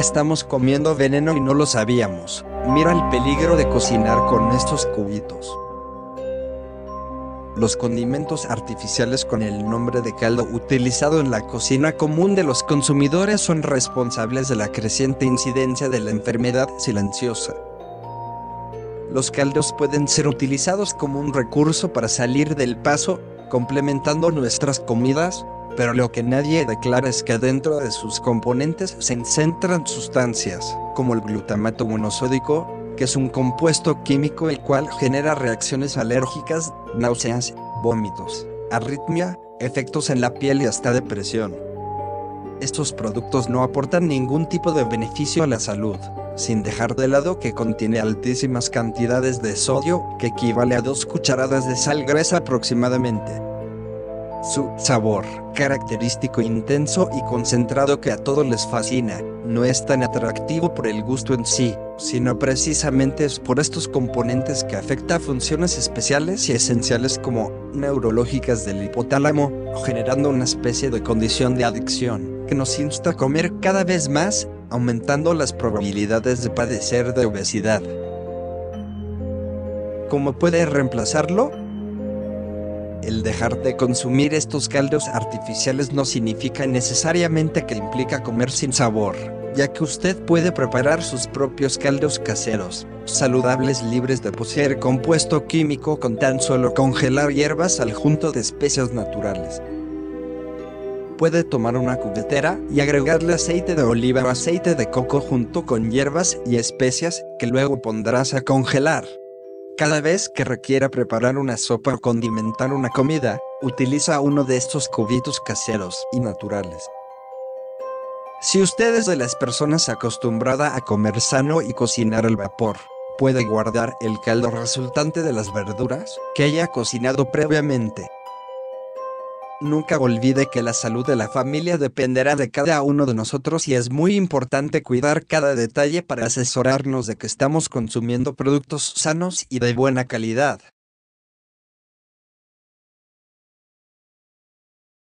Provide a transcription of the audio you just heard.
Estamos comiendo veneno y no lo sabíamos. Mira el peligro de cocinar con estos cubitos. Los condimentos artificiales con el nombre de caldo utilizado en la cocina común de los consumidores son responsables de la creciente incidencia de la enfermedad silenciosa. Los caldos pueden ser utilizados como un recurso para salir del paso, complementando nuestras comidas, pero lo que nadie declara es que dentro de sus componentes se concentran sustancias, como el glutamato monosódico, que es un compuesto químico el cual genera reacciones alérgicas, náuseas, vómitos, arritmia, efectos en la piel y hasta depresión. Estos productos no aportan ningún tipo de beneficio a la salud, sin dejar de lado que contiene altísimas cantidades de sodio, que equivale a 2 cucharadas de sal gruesa aproximadamente. Su sabor, característico intenso y concentrado que a todos les fascina, no es tan atractivo por el gusto en sí, sino precisamente es por estos componentes que afecta a funciones especiales y esenciales como neurológicas del hipotálamo, generando una especie de condición de adicción, que nos insta a comer cada vez más, aumentando las probabilidades de padecer de obesidad. ¿Cómo puede reemplazarlo? El dejar de consumir estos caldos artificiales no significa necesariamente que implica comer sin sabor, ya que usted puede preparar sus propios caldos caseros, saludables, libres de poseer compuesto químico, con tan solo congelar hierbas al junto de especias naturales. Puede tomar una cubetera y agregarle aceite de oliva o aceite de coco junto con hierbas y especias, que luego pondrás a congelar. Cada vez que requiera preparar una sopa o condimentar una comida, utiliza uno de estos cubitos caseros y naturales. Si usted es de las personas acostumbrada a comer sano y cocinar al vapor, puede guardar el caldo resultante de las verduras que haya cocinado previamente. Nunca olvide que la salud de la familia dependerá de cada uno de nosotros y es muy importante cuidar cada detalle para asesorarnos de que estamos consumiendo productos sanos y de buena calidad.